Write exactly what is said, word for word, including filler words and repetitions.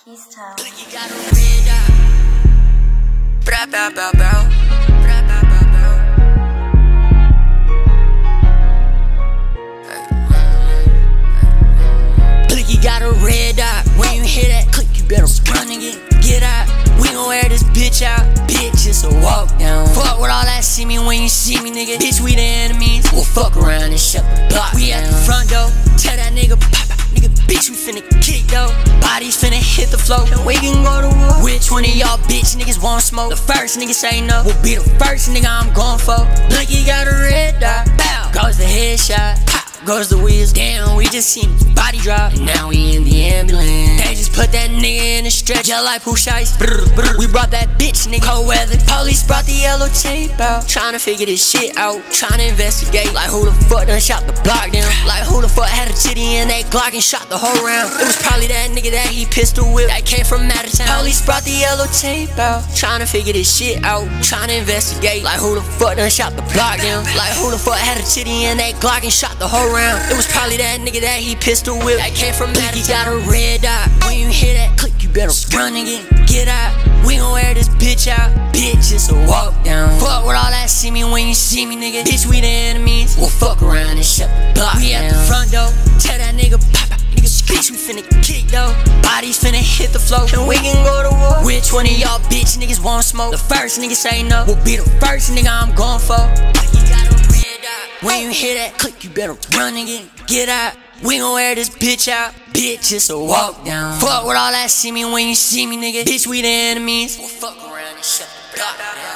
Peace town. You got a red eye. Bra bow bow bow. Bra bow bow bow. Blicky got a red eye. When you hear that click, you better run and get, get out. We gon' wear this bitch out. Bitch, it's a walk down. Fuck with all that see me when you see me, nigga. Bitch, we the enemies. We'll fuck around and shut the block We down. At the front door. Tell that nigga pop out. Nigga, bitch, we finna kick though. Bodies finna hit the floor, and we can go to war. Which one of y'all bitch niggas want smoke? The first nigga say no will be the first nigga I'm going for. Look, you got a red dot. Bow, goes the headshot. Pow, goes the wheels. Damn, we just seen his body drop, and now we in the ambulance. They just put that nigga in the stretcher like who shice. We brought that bitch nigga cold weather. Police brought the yellow tape out, tryna figure this shit out, tryna investigate. Like who the fuck done shot the block down? Like who the fuck had a titty in that Glock and shot the whole round? It was probably that nigga that he pistol whipped that came from out of town. Police brought the yellow tape out, tryna figure this shit out, tryna investigate. Like who the fuck done shot the block down? Like who the fuck had a titty in that Glock and shot the whole round? It was probably that nigga that he pistol whipped that came from out of town. Got a red dot. When you hear that click, you better run and get, get out. We gon' wear this bitch out. Bitch, it's a walk down. Fuck with all that see me when you see me, nigga. Bitch, we the enemies. We'll fuck around and shut the block We down. At the front door. Tell that nigga pop out. Nigga, bitch, we finna kick though. Bodies finna hit the floor, and we can go to war. Which one of y'all bitch niggas want smoke? The first nigga say no will be the first nigga I'm going for. You got a red dot. When you hear that click, you better run and get, get out. We gon' wear this bitch out. Bitch, it's a walk down. Fuck with all that see me when you see me, nigga. Bitch, we the enemies. We'll fuck around and shut the block down.